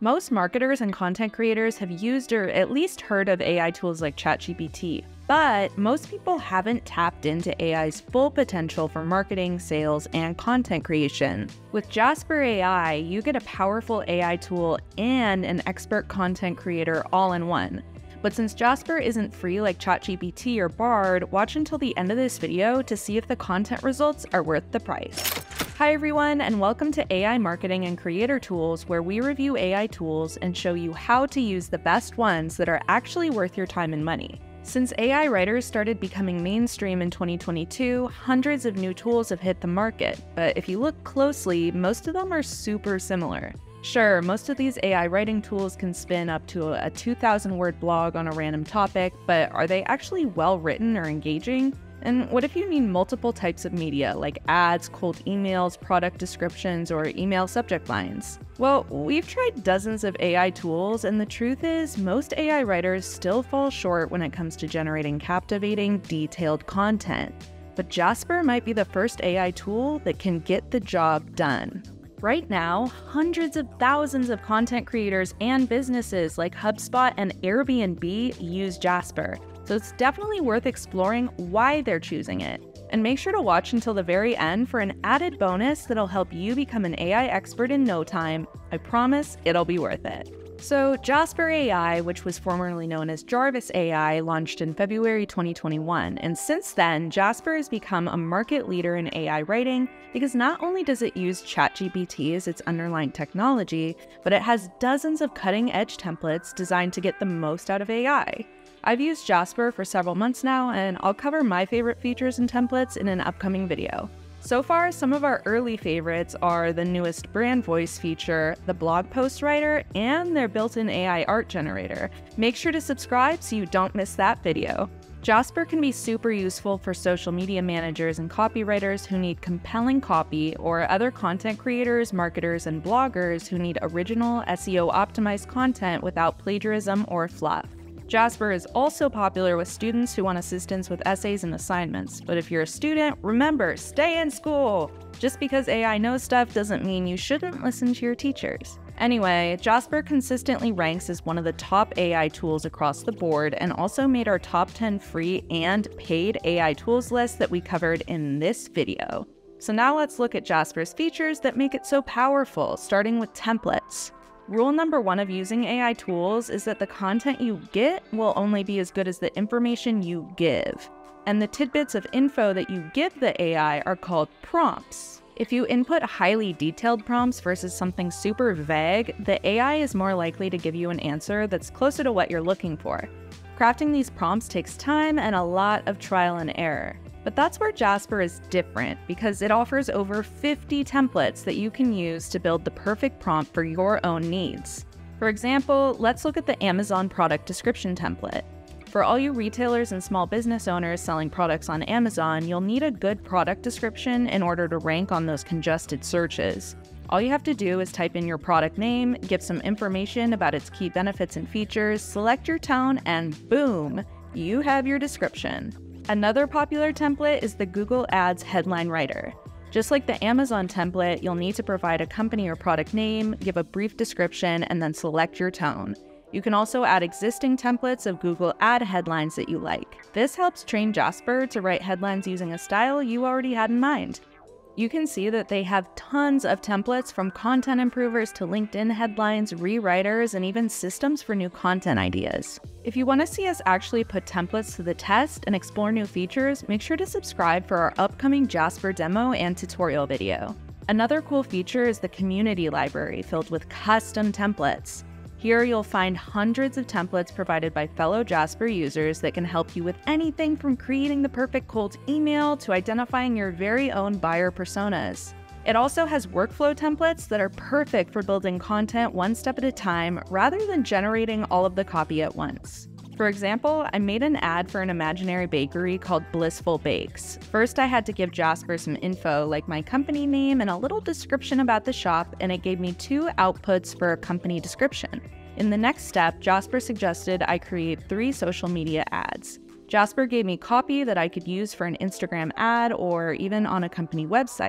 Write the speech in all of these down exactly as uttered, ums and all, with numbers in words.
Most marketers and content creators have used or at least heard of A I tools like ChatGPT, but most people haven't tapped into A I's full potential for marketing, sales, and content creation. With Jasper A I, you get a powerful A I tool and an expert content creator all in one. But since Jasper isn't free like ChatGPT or Bard, watch until the end of this video to see if the content results are worth the price. Hi everyone, and welcome to A I Marketing and Creator Tools, where we review A I tools and show you how to use the best ones that are actually worth your time and money. Since A I writers started becoming mainstream in twenty twenty-two, hundreds of new tools have hit the market, but if you look closely, most of them are super similar. Sure, most of these A I writing tools can spin up to a two thousand word blog on a random topic, but are they actually well written or engaging? And what if you need multiple types of media, like ads, cold emails, product descriptions, or email subject lines? Well, we've tried dozens of A I tools, and the truth is, most A I writers still fall short when it comes to generating captivating, detailed content. But Jasper might be the first A I tool that can get the job done. Right now, hundreds of thousands of content creators and businesses like HubSpot and Airbnb use Jasper, so it's definitely worth exploring why they're choosing it. And make sure to watch until the very end for an added bonus that'll help you become an A I expert in no time. I promise it'll be worth it. So Jasper A I, which was formerly known as Jarvis A I, launched in February twenty twenty-one, and since then, Jasper has become a market leader in A I writing because not only does it use ChatGPT as its underlying technology, but it has dozens of cutting-edge templates designed to get the most out of A I. I've used Jasper for several months now, and I'll cover my favorite features and templates in an upcoming video. So far, some of our early favorites are the newest brand voice feature, the blog post writer, and their built-in A I art generator. Make sure to subscribe so you don't miss that video. Jasper can be super useful for social media managers and copywriters who need compelling copy, or other content creators, marketers, and bloggers who need original S E O-optimized content without plagiarism or fluff. Jasper is also popular with students who want assistance with essays and assignments, but if you're a student, remember, stay in school! Just because A I knows stuff doesn't mean you shouldn't listen to your teachers. Anyway, Jasper consistently ranks as one of the top A I tools across the board, and also made our top ten free and paid A I tools list that we covered in this video. So now let's look at Jasper's features that make it so powerful, starting with templates. Rule number one of using A I tools is that the content you get will only be as good as the information you give. And the tidbits of info that you give the A I are called prompts. If you input highly detailed prompts versus something super vague, the A I is more likely to give you an answer that's closer to what you're looking for. Crafting these prompts takes time and a lot of trial and error. But that's where Jasper is different, because it offers over fifty templates that you can use to build the perfect prompt for your own needs. For example, let's look at the Amazon product description template. For all you retailers and small business owners selling products on Amazon, you'll need a good product description in order to rank on those congested searches. All you have to do is type in your product name, give some information about its key benefits and features, select your tone, and boom, you have your description. Another popular template is the Google Ads headline writer. Just like the Amazon template, you'll need to provide a company or product name, give a brief description, and then select your tone. You can also add existing templates of Google ad headlines that you like. This helps train Jasper to write headlines using a style you already had in mind. You can see that they have tons of templates, from content improvers to LinkedIn headlines, rewriters, and even systems for new content ideas. If you want to see us actually put templates to the test and explore new features, make sure to subscribe for our upcoming Jasper demo and tutorial video. Another cool feature is the community library filled with custom templates. Here you'll find hundreds of templates provided by fellow Jasper users that can help you with anything from creating the perfect cold email to identifying your very own buyer personas. It also has workflow templates that are perfect for building content one step at a time rather than generating all of the copy at once. For example, I made an ad for an imaginary bakery called Blissful Bakes. First, I had to give Jasper some info like my company name and a little description about the shop, and it gave me two outputs for a company description. In the next step, Jasper suggested I create three social media ads. Jasper gave me copy that I could use for an Instagram ad or even on a company website.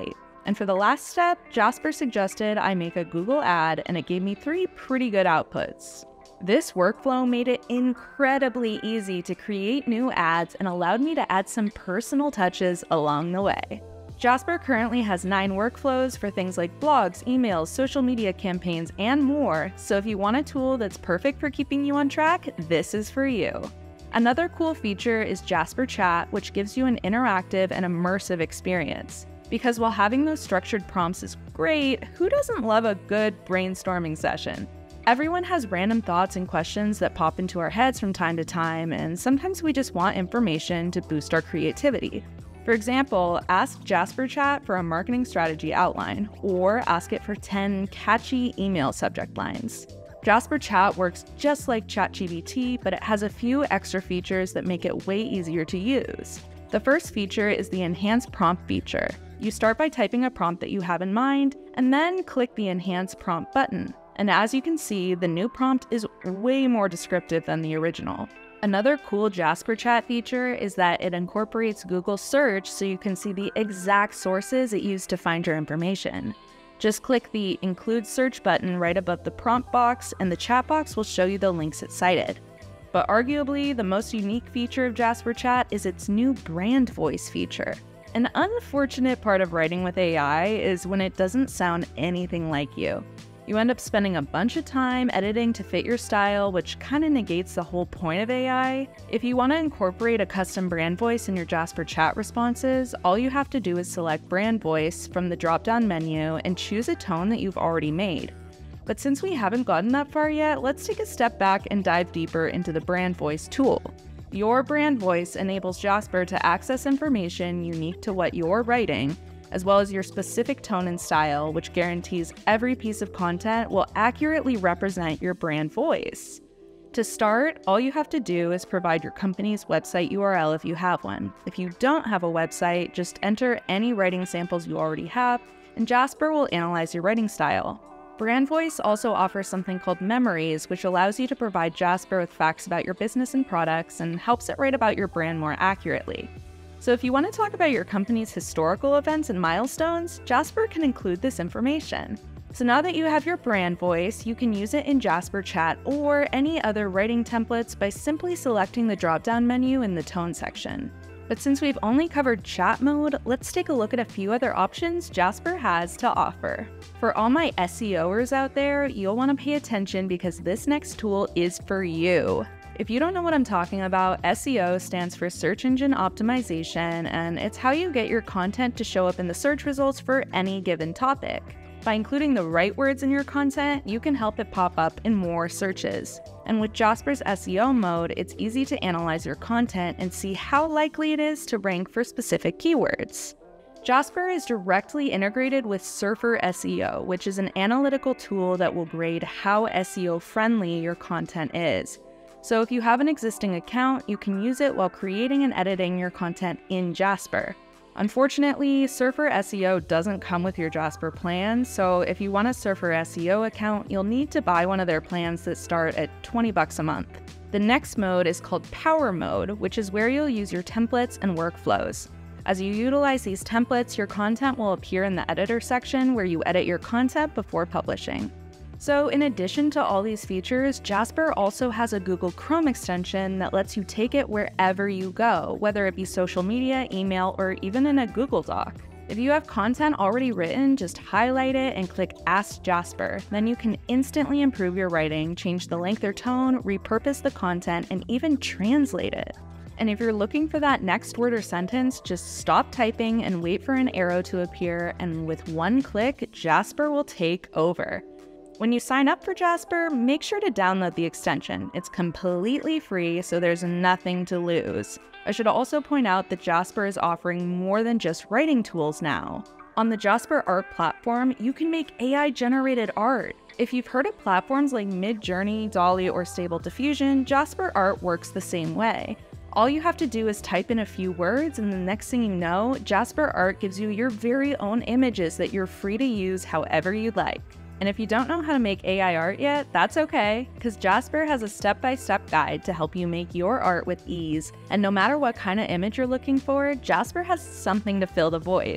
And for the last step, Jasper suggested I make a Google ad, and it gave me three pretty good outputs. This workflow made it incredibly easy to create new ads and allowed me to add some personal touches along the way. Jasper currently has nine workflows for things like blogs, emails, social media campaigns, and more, so if you want a tool that's perfect for keeping you on track, this is for you. Another cool feature is Jasper Chat, which gives you an interactive and immersive experience. Because while having those structured prompts is great, who doesn't love a good brainstorming session? Everyone has random thoughts and questions that pop into our heads from time to time, and sometimes we just want information to boost our creativity. For example, ask Jasper Chat for a marketing strategy outline, or ask it for ten catchy email subject lines. Jasper Chat works just like ChatGPT, but it has a few extra features that make it way easier to use. The first feature is the Enhanced Prompt feature. You start by typing a prompt that you have in mind, and then click the Enhance Prompt button. And as you can see, the new prompt is way more descriptive than the original. Another cool Jasper Chat feature is that it incorporates Google search so you can see the exact sources it used to find your information. Just click the Include Search button right above the prompt box, and the chat box will show you the links it cited. But arguably, the most unique feature of Jasper Chat is its new brand voice feature. An unfortunate part of writing with A I is when it doesn't sound anything like you. You end up spending a bunch of time editing to fit your style, which kind of negates the whole point of A I. If you want to incorporate a custom brand voice in your Jasper Chat responses, all you have to do is select Brand Voice from the drop-down menu and choose a tone that you've already made. But since we haven't gotten that far yet, let's take a step back and dive deeper into the Brand Voice tool. Your brand voice enables Jasper to access information unique to what you're writing, as well as your specific tone and style, which guarantees every piece of content will accurately represent your brand voice. To start, all you have to do is provide your company's website U R L if you have one. If you don't have a website, just enter any writing samples you already have, and Jasper will analyze your writing style. Brand Voice also offers something called Memories, which allows you to provide Jasper with facts about your business and products and helps it write about your brand more accurately. So if you want to talk about your company's historical events and milestones, Jasper can include this information. So now that you have your brand voice, you can use it in Jasper Chat or any other writing templates by simply selecting the drop-down menu in the tone section. But since we've only covered chat mode, let's take a look at a few other options Jasper has to offer. For all my SEOers out there, you'll want to pay attention because this next tool is for you. If you don't know what I'm talking about, S E O stands for Search Engine Optimization, and it's how you get your content to show up in the search results for any given topic. By including the right words in your content, you can help it pop up in more searches. And with Jasper's S E O mode, it's easy to analyze your content and see how likely it is to rank for specific keywords. Jasper is directly integrated with Surfer S E O, which is an analytical tool that will grade how S E O-friendly your content is. So if you have an existing account, you can use it while creating and editing your content in Jasper. Unfortunately, Surfer S E O doesn't come with your Jasper plan, so if you want a Surfer S E O account, you'll need to buy one of their plans that start at twenty bucks a month. The next mode is called Power Mode, which is where you'll use your templates and workflows. As you utilize these templates, your content will appear in the editor section where you edit your content before publishing. So in addition to all these features, Jasper also has a Google Chrome extension that lets you take it wherever you go, whether it be social media, email, or even in a Google Doc. If you have content already written, just highlight it and click Ask Jasper. Then you can instantly improve your writing, change the length or tone, repurpose the content, and even translate it. And if you're looking for that next word or sentence, just stop typing and wait for an arrow to appear, and with one click, Jasper will take over. When you sign up for Jasper, make sure to download the extension. It's completely free, so there's nothing to lose. I should also point out that Jasper is offering more than just writing tools now. On the Jasper Art platform, you can make A I-generated art. If you've heard of platforms like Midjourney, Dolly, or Stable Diffusion, Jasper Art works the same way. All you have to do is type in a few words, and the next thing you know, Jasper Art gives you your very own images that you're free to use however you'd like. And if you don't know how to make A I art yet, that's okay, because Jasper has a step-by-step guide to help you make your art with ease, and no matter what kind of image you're looking for, Jasper has something to fill the void.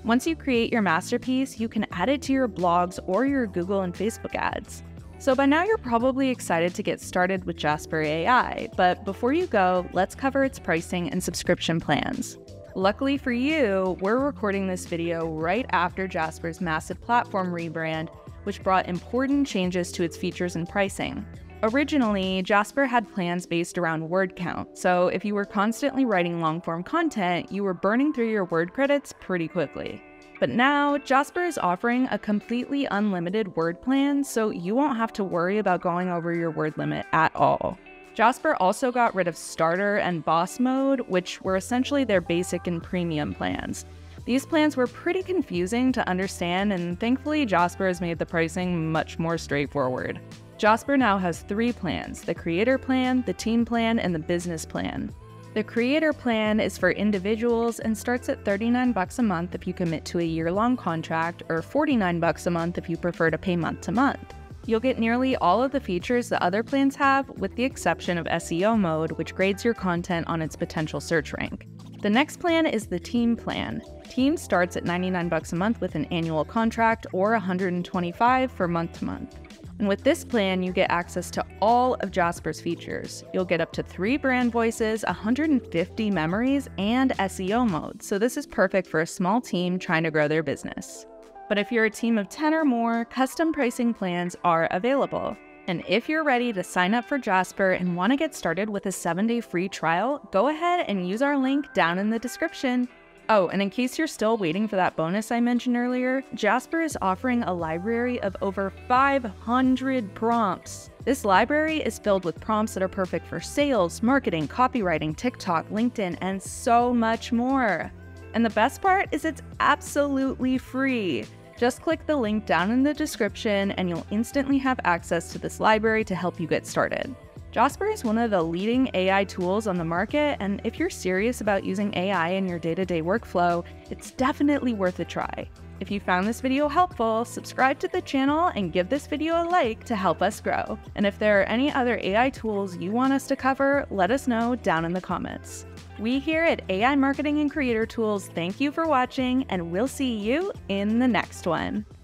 Once you create your masterpiece, you can add it to your blogs or your Google and Facebook ads. So by now you're probably excited to get started with Jasper A I, but before you go, let's cover its pricing and subscription plans. Luckily for you, we're recording this video right after Jasper's massive platform rebrand, which brought important changes to its features and pricing. Originally, Jasper had plans based around word count, so if you were constantly writing long-form content, you were burning through your word credits pretty quickly. But now, Jasper is offering a completely unlimited word plan, so you won't have to worry about going over your word limit at all. Jasper also got rid of Starter and Boss Mode, which were essentially their basic and premium plans. These plans were pretty confusing to understand, and thankfully Jasper has made the pricing much more straightforward. Jasper now has three plans: the Creator Plan, the Team Plan, and the Business Plan. The Creator Plan is for individuals and starts at thirty-nine bucks a month if you commit to a year-long contract, or forty-nine bucks a month if you prefer to pay month to month. You'll get nearly all of the features the other plans have, with the exception of S E O Mode, which grades your content on its potential search rank. The next plan is the Team Plan. Team starts at ninety-nine bucks a month with an annual contract, or one hundred twenty-five for month to month. And with this plan, you get access to all of Jasper's features. You'll get up to three brand voices, one hundred fifty memories, and S E O Mode, so this is perfect for a small team trying to grow their business. But if you're a team of ten or more, custom pricing plans are available. And if you're ready to sign up for Jasper and want to get started with a seven day free trial, go ahead and use our link down in the description. Oh, and in case you're still waiting for that bonus I mentioned earlier, Jasper is offering a library of over five hundred prompts. This library is filled with prompts that are perfect for sales, marketing, copywriting, TikTok, LinkedIn, and so much more. And the best part is it's absolutely free. Just click the link down in the description and you'll instantly have access to this library to help you get started. Jasper is one of the leading A I tools on the market, and if you're serious about using A I in your day-to-day workflow, it's definitely worth a try. If you found this video helpful, subscribe to the channel and give this video a like to help us grow. And if there are any other A I tools you want us to cover, let us know down in the comments. We here at A I Marketing and Creator Tools thank you for watching, and we'll see you in the next one.